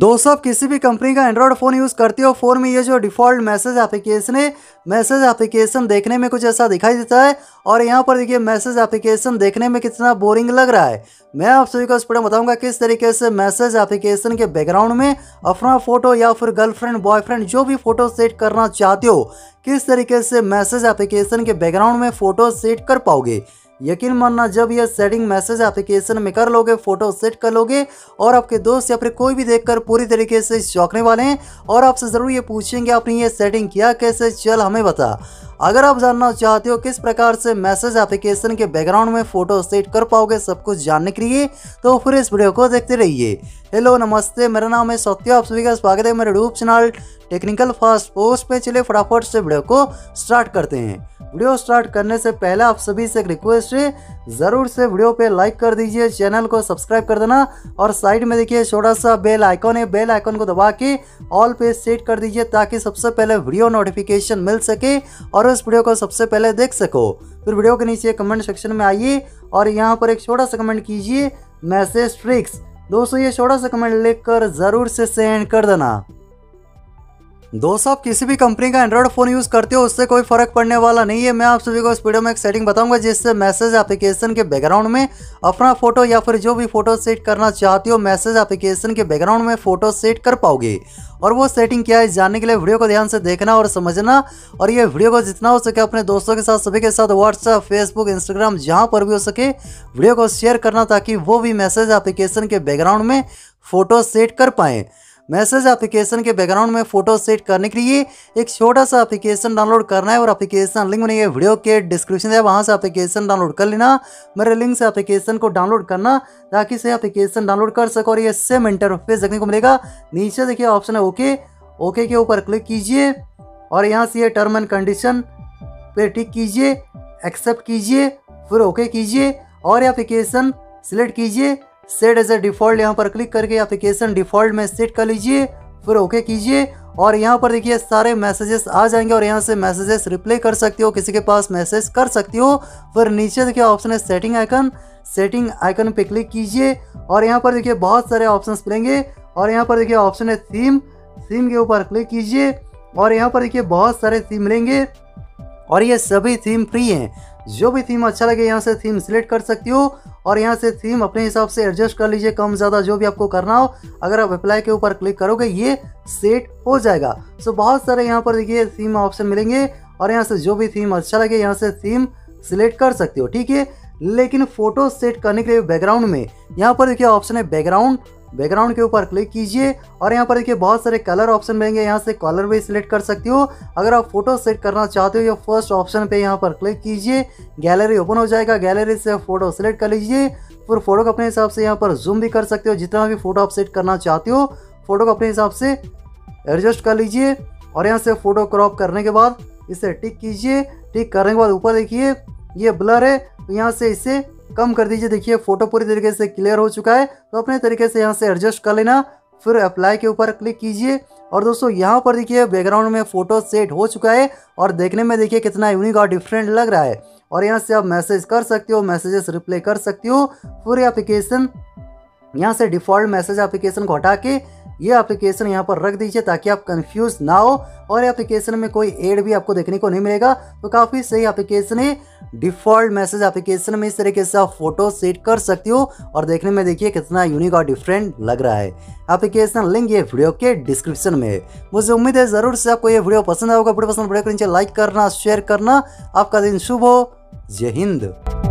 दोस्तों, आप किसी भी कंपनी का एंड्रॉयड फ़ोन यूज़ करते हो, फ़ोन में ये जो डिफ़ॉल्ट मैसेज एप्लीकेशन है, मैसेज एप्लीकेशन देखने में कुछ ऐसा दिखाई देता है। और यहाँ पर देखिए मैसेज एप्लीकेशन देखने में कितना बोरिंग लग रहा है। मैं आप सभी को इस वीडियो में बताऊंगा किस तरीके से मैसेज एप्लीकेशन के बैकग्राउंड में अपना फ़ोटो या फिर गर्लफ्रेंड बॉयफ्रेंड जो भी फ़ोटो सेट करना चाहते हो, किस तरीके से मैसेज एप्लीकेशन के बैकग्राउंड में फ़ोटो सेट कर पाओगे। यकीन मानना, जब ये सेटिंग मैसेज एप्लीकेशन में कर लोगे, फोटो सेट कर लोगे और आपके दोस्त या फिर कोई भी देखकर पूरी तरीके से चौंकने वाले हैं और आपसे ज़रूर ये पूछेंगे आपने ये सेटिंग किया कैसे, चल हमें बता। अगर आप जानना चाहते हो किस प्रकार से मैसेज एप्लीकेशन के बैकग्राउंड में फ़ोटो सेट कर पाओगे सब कुछ जानने के लिए, तो फिर इस वीडियो को देखते रहिए। हेलो नमस्ते, मेरा नाम है सत्य, आप सभी का स्वागत है मेरे YouTube channel technical fast post पे। चलिए फटाफट से वीडियो को स्टार्ट करते हैं। वीडियो स्टार्ट करने से पहले आप सभी से एक रिक्वेस्ट है, ज़रूर से वीडियो पे लाइक कर दीजिए, चैनल को सब्सक्राइब कर देना और साइड में देखिए छोटा सा बेल आइकॉन है, बेल आइकॉन को दबा के ऑल पे सेट कर दीजिए ताकि सबसे पहले वीडियो नोटिफिकेशन मिल सके और उस वीडियो को सबसे पहले देख सको। फिर वीडियो के नीचे कमेंट सेक्शन में आइए और यहाँ पर एक छोटा सा कमेंट कीजिए मैसेज ट्रिक्स। दोस्तों, ये छोटा सा कमेंट लिखकर ज़रूर से सेंड कर देना। दोस्तों, आप किसी भी कंपनी का एंड्रॉयड फ़ोन यूज़ करते हो उससे कोई फ़र्क पड़ने वाला नहीं है। मैं आप सभी को इस वीडियो में एक सेटिंग बताऊंगा जिससे मैसेज एप्लीकेशन के बैकग्राउंड में अपना फ़ोटो या फिर जो भी फ़ोटो सेट करना चाहते हो मैसेज एप्लीकेशन के बैकग्राउंड में फ़ोटो सेट कर पाओगे। और वो सेटिंग क्या है जानने के लिए वीडियो को ध्यान से देखना और समझना। और ये वीडियो को जितना हो सके अपने दोस्तों के साथ, सभी के साथ व्हाट्सएप, फेसबुक, इंस्टाग्राम जहाँ पर भी हो सके वीडियो को शेयर करना ताकि वो भी मैसेज एप्लीकेशन के बैकग्राउंड में फ़ोटो सेट कर पाएँ। मैसेज एप्लीकेशन के बैकग्राउंड में फ़ोटो सेट करने के लिए एक छोटा सा एप्लीकेशन डाउनलोड करना है और एप्लीकेशन लिंक मैंने ये वीडियो के डिस्क्रिप्शन है, वहाँ से एप्लीकेशन डाउनलोड कर लेना। मेरे लिंक से एप्लीकेशन को डाउनलोड करना ताकि से एप्लीकेशन डाउनलोड कर सको और ये सेम इंटरफेस देखने को मिलेगा। नीचे देखिए ऑप्शन है ओके के ऊपर क्लिक कीजिए और यहाँ से ये टर्म एंड कंडीशन पे टिक कीजिए, एक्सेप्ट कीजिए, फिर ओके कीजिए और एप्लीकेशन सिलेक्ट कीजिए। सेट एज ए डिफ़ॉल्ट यहाँ पर क्लिक करके एप्लीकेशन डिफ़ॉल्ट में सेट कर लीजिए, फिर ओके कीजिए और यहाँ पर देखिए सारे मैसेजेस आ जाएंगे और यहाँ से मैसेजेस रिप्लाई कर सकते हो, किसी के पास मैसेज कर सकते हो। फिर नीचे देखिए ऑप्शन है सेटिंग आइकन पे क्लिक कीजिए और यहाँ पर देखिए बहुत सारे ऑप्शंस मिलेंगे और यहाँ पर देखिए ऑप्शन है थीम के ऊपर क्लिक कीजिए और यहाँ पर देखिए बहुत सारे थीम मिलेंगे और ये सभी थीम फ्री हैं। जो भी थीम अच्छा लगे यहाँ से थीम सिलेक्ट कर सकती हो और यहाँ से थीम अपने हिसाब से एडजस्ट कर लीजिए, कम ज़्यादा जो भी आपको करना हो। अगर आप अप्लाई के ऊपर क्लिक करोगे ये सेट हो जाएगा। सो बहुत सारे यहाँ पर देखिए थीम ऑप्शन मिलेंगे और यहाँ से जो भी थीम अच्छा लगे यहाँ से थीम सिलेक्ट कर सकते हो, ठीक है। लेकिन फ़ोटो सेट करने के लिए बैकग्राउंड में यहाँ पर देखिए ऑप्शन है बैकग्राउंड के ऊपर क्लिक कीजिए और यहाँ पर देखिए बहुत सारे कलर ऑप्शन मिलेंगे, यहाँ से कलर भी सिलेक्ट कर सकते हो। अगर आप फोटो सेट करना चाहते हो, ये फर्स्ट ऑप्शन पे यहाँ पर क्लिक कीजिए, गैलरी ओपन हो जाएगा, गैलरी से फ़ोटो सेलेक्ट कर लीजिए। फिर फोटो को अपने हिसाब से यहाँ पर जूम भी कर सकते हो, जितना भी फोटो आप सेट करना चाहते हो फोटो को अपने हिसाब से एडजस्ट कर लीजिए और यहाँ से फ़ोटो क्रॉप करने के बाद इसे टिक कीजिए। टिक करने के बाद ऊपर देखिए ये ब्लर है, यहाँ से इसे कम कर दीजिए। देखिए फोटो पूरी तरीके से क्लियर हो चुका है, तो अपने तरीके से यहाँ से एडजस्ट कर लेना। फिर अप्लाई के ऊपर क्लिक कीजिए और दोस्तों यहाँ पर देखिए बैकग्राउंड में फ़ोटो सेट हो चुका है और देखने में देखिए कितना यूनिक और डिफरेंट लग रहा है। और यहाँ से आप मैसेज कर सकते हो, मैसेजेस रिप्लाई कर सकते हो। पूरे एप्लीकेशन यहाँ से डिफ़ॉल्ट मैसेज एप्लीकेशन को हटा के ये एप्लीकेशन यहाँ पर रख दीजिए ताकि आप कंफ्यूज ना हो और एप्लीकेशन में कोई एड भी आपको देखने को नहीं मिलेगा। तो काफ़ी सही एप्लीकेशन है। डिफ़ॉल्ट मैसेज एप्लीकेशन में इस तरीके से आप फोटो सेट कर सकते हो और देखने में देखिए कितना यूनिक और डिफरेंट लग रहा है। एप्लीकेशन लिंक ये वीडियो के डिस्क्रिप्शन में है। मुझे उम्मीद है ज़रूर से आपको ये वीडियो पसंद आएगा। वीडियो पसंद वीडियो को नीचे लाइक करना, शेयर करना। आपका दिन शुभ हो। जय हिंद।